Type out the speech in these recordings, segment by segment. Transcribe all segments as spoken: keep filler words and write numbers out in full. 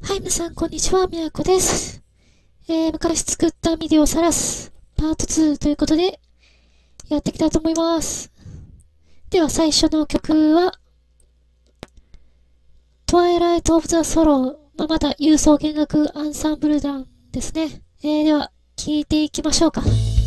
はい、皆さん、こんにちは。みやこです。えー、昔作ったミディを晒す、パートツーということで、やっていきたいと思います。では、最初の曲は、Twilight of the Sorrow、まあ、また、勇壮弦楽アンサンブル団ですね。えー、では、聴いていきましょうか。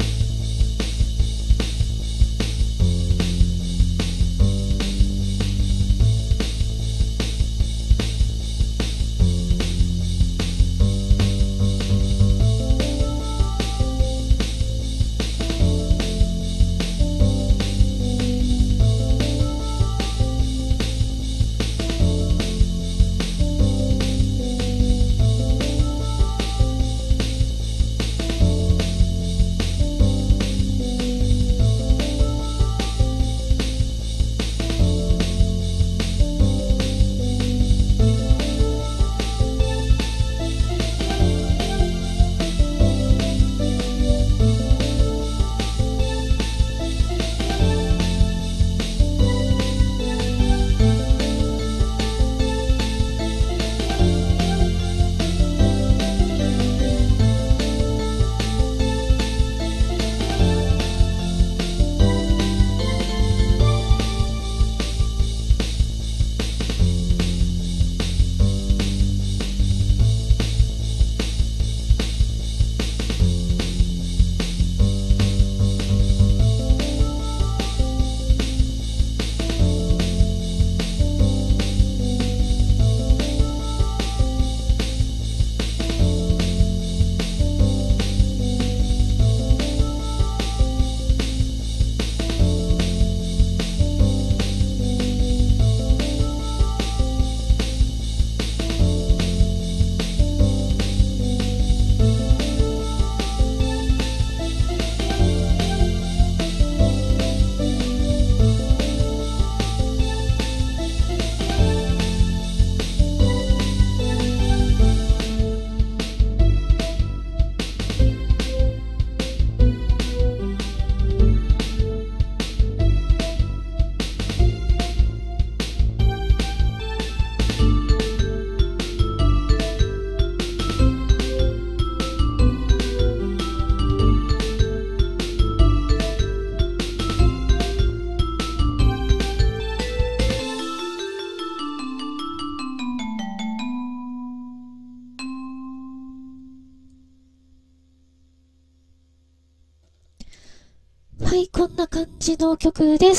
はい、こんな感じの曲です。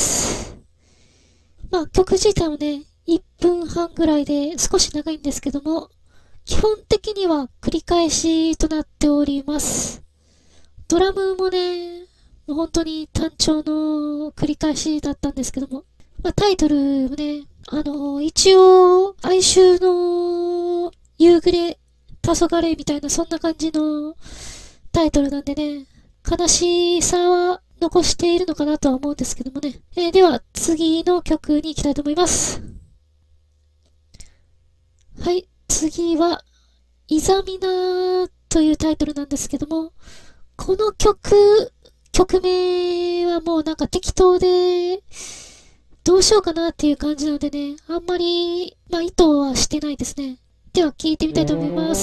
まあ、曲自体もね、いっぷんはんぐらいで少し長いんですけども、基本的には繰り返しとなっております。ドラムもね、もう本当に単調の繰り返しだったんですけども、まあ、タイトルもね、あの、一応、哀愁の夕暮れ、黄昏みたいな、そんな感じのタイトルなんでね、悲しさは残しているのかなとは思うんですけどもね。えー、では、次の曲に行きたいと思います。はい、次は、イザミナというタイトルなんですけども、この曲、曲名はもうなんか適当で、どうしようかなっていう感じなのでね、あんまり、まあ意図はしてないですね。では、聴いてみたいと思います。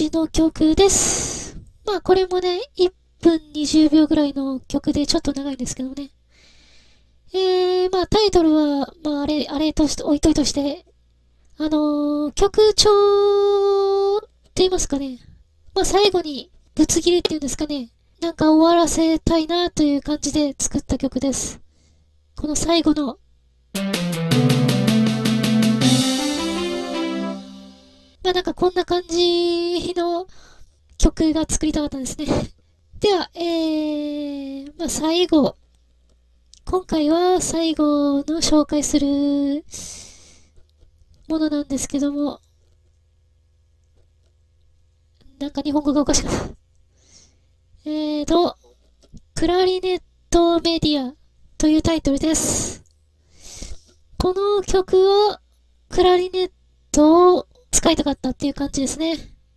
じの曲です。まあこれもね、いっぷんにじゅうびょうぐらいの曲でちょっと長いんですけどね。えー、まあタイトルは、まああれ、あれとして、置いといとして、あのー、曲調って言いますかね。まあ最後にぶつ切れっていうんですかね。なんか終わらせたいなという感じで作った曲です。この最後のまあなんかこんな感じの曲が作りたかったんですね。では、えー、まあ最後。今回は最後の紹介するものなんですけども、なんか日本語がおかしかった。えーと、クラリネットメディアというタイトルです。この曲はクラリネットを使いたかったっていう感じですね。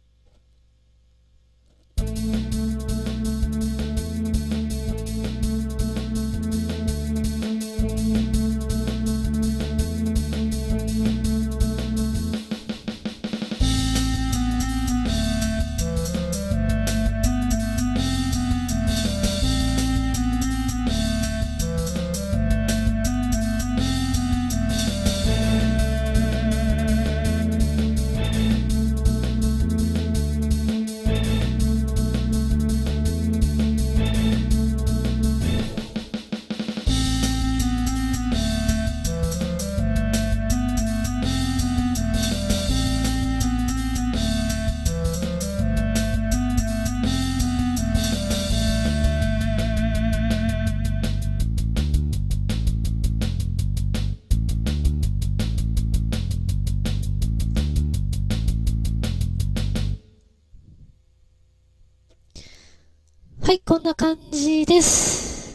はい、こんな感じです。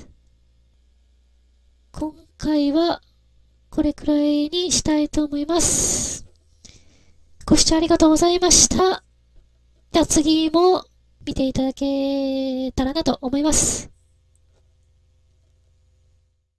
今回はこれくらいにしたいと思います。ご視聴ありがとうございました。では次も見ていただけたらなと思います。